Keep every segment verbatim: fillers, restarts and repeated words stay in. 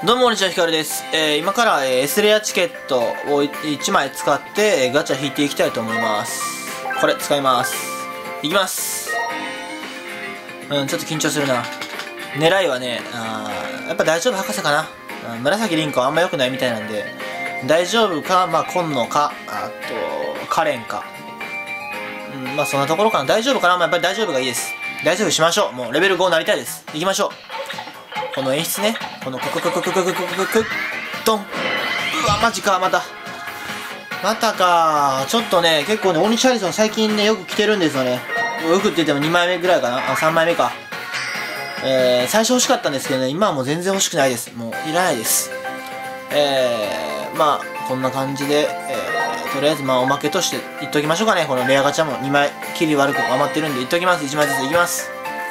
どうも、西野ひかるです。えー、今から、えー、エスレアチケットをいちまい使って、えー、ガチャ引いていきたいと思います。これ、使います。いきます。うん、ちょっと緊張するな。狙いはね、あやっぱ大丈夫博士かな。うん、紫凛子はあんま良くないみたいなんで、大丈夫か、まあ、今野か、あと、カレンか。うん、まあ、そんなところかな。大丈夫かな。まあ、やっぱり大丈夫がいいです。大丈夫しましょう。もう、レベルごになりたいです。行きましょう。この演出ね、このククククククククククドン。うわマジか、またまたか。ちょっとね、結構ね、大西ハリソン最近ねよく来てるんですよね。よくって言ってもにまいめぐらいかな。あ、さんまいめか。えー、最初欲しかったんですけどね、今はもう全然欲しくないです。もういらないです。えー、まあこんな感じで、えー、とりあえずまあおまけとして言っときましょうかね。このレアガチャもにまい切り悪く余ってるんで言っときます。いちまいずついきます。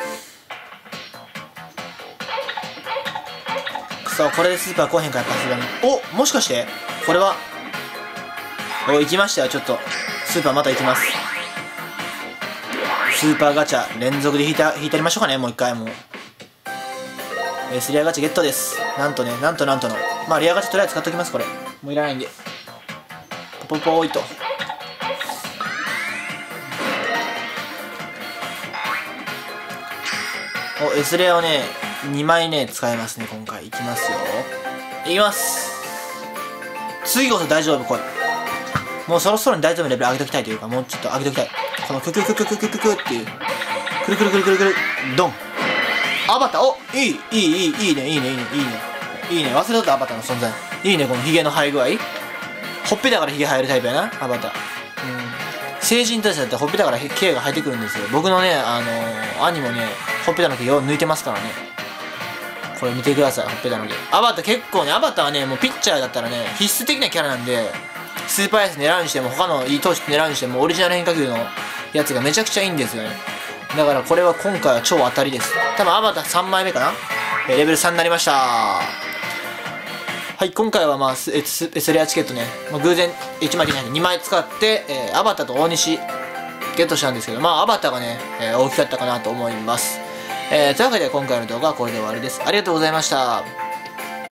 そう、これでスーパー来へんかったはずだね。お、もしかしてこれはお、行きましたよ。ちょっとスーパーまた行きます。スーパーガチャ連続で引いた引いてやりましょうかね。もう一回。もうえー、スリアガチャゲットです。なんとね、なんとなんとのまあリアガチャとりあえず使っときます。これもういらないんでポポポーイと。お、エスレアをねにまいね使えますね今回。いきますよ。いきます。次こそ大丈夫。来い。もうそろそろに大丈夫レベル上げときたいというか、もうちょっと上げときたい。このククククククククっていうくるくるくるくるくるドン。アバター。お、いいいいいいいいねいいねいいねいいねいいね。忘れとったアバターの存在。いいね、このヒゲの生え具合。ほっぺたからヒゲ生えるタイプやなアバター。うん、成人たちだってほっぺたから毛が生えてくるんですよ。僕のねあのー、兄もねほっぺたの毛を抜いてますからね。これ見てください、ほっぺたの毛。アバター結構ね、アバターはねもうピッチャーだったらね必須的なキャラなんで、スーパーエース狙うにしても他のいい投手狙うにしてもオリジナル変化球のやつがめちゃくちゃいいんですよね。だからこれは今回は超当たりです。多分アバターさんまいめかな。えー、レベルさんになりました。はい、今回はまあ エスレアチケットね、まあ、偶然いちまいでないんでにまい使って、えー、アバターと大西ゲットしたんですけど、まあアバターがね、えー、大きかったかなと思います。えー、というわけで今回の動画はこれで終わりです。ありがとうございました。